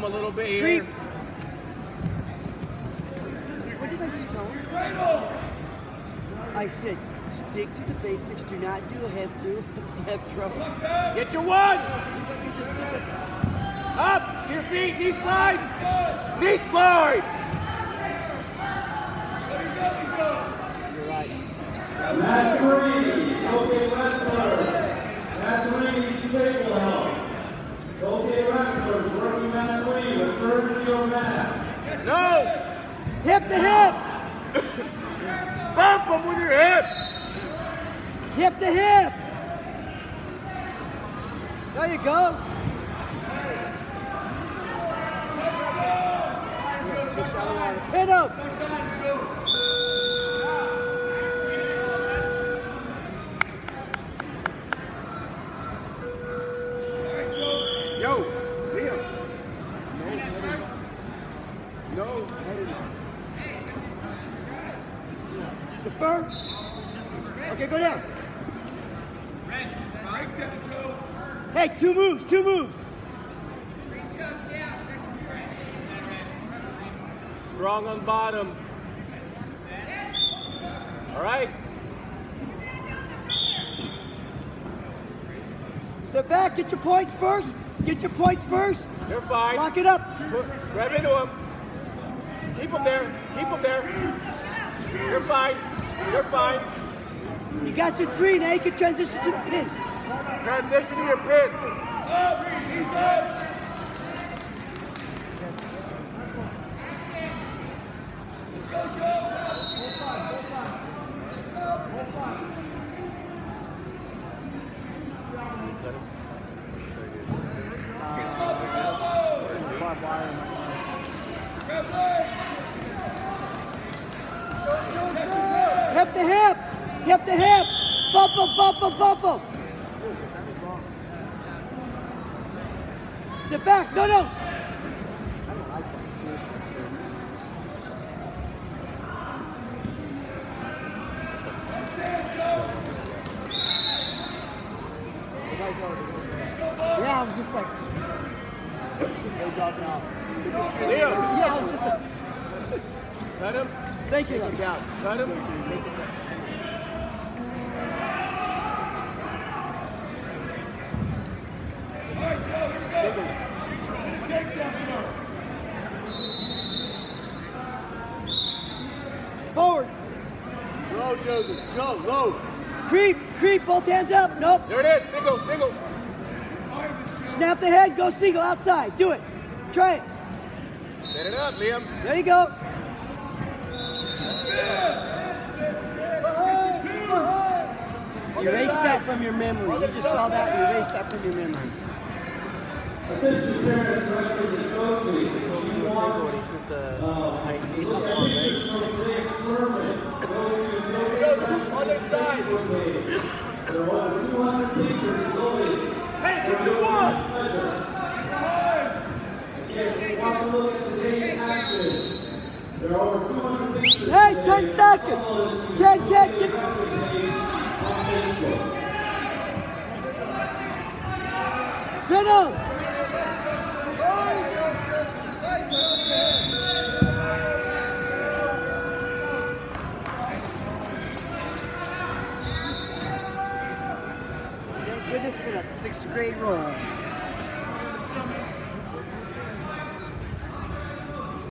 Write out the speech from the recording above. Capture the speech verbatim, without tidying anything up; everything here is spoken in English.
a little bit here. Creep. What did I just tell him? I said, stick to the basics. Do not do a head through, head throw. Get your one. Up, to your feet, knee slide. Knee slide. You're right. Mat three, Tokay wrestlers. Mat three, stable help. Tokay wrestlers working mat three, return to your mat. No. Hip to hip. Bump them with your hip. Hip to hip. There you go. Pin him. Yo, Liam. No. No. Defer. Okay, go down. Hey, two moves, two moves. Strong on bottom. All right. Sit back, get your points first. Get your points first. You're fine. Lock it up. Put, grab into him. Keep him there. Keep him there. You're fine. You're fine. You got your three, now you can transition to the pin. Transition to your pin. Up, he's up. Let's go, Joe. Hip to hip. Hip to hip. Bump him, bump him, bump him. Sit back. No, no. I don't like that, seriously. Yeah, I was just like, no job now. Leo. Yeah, I was just like, Cut him. thank you. Take him down. Cut him. All right, Joe, here we go. Get a takedown, Joe. Forward. Low, Joseph. Joe, low. Creep, creep, both hands up. Nope. There it is. Single, single. Snap the head, go single outside. Do it. Try it. Set it up, Liam. There you go. Erase that from your memory. You just saw that and erase that from your memory. Attention parents, wrestlers, and coaches. If you want uh, additional experiment, go to Other side. There are over two hundred pictures loaded. Hey, get your one. Again, if you want to look at today's action, there are over two hundred pictures. Hey, ten seconds. ten, ten, get... Pin him. Thank goodness for that sixth grade roll.